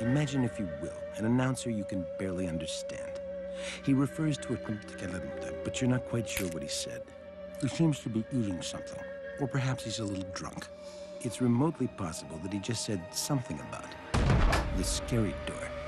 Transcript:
Imagine, if you will, an announcer you can barely understand. He refers to a... but you're not quite sure what he said. He seems to be eating something. Or perhaps he's a little drunk. It's remotely possible that he just said something about the scary door.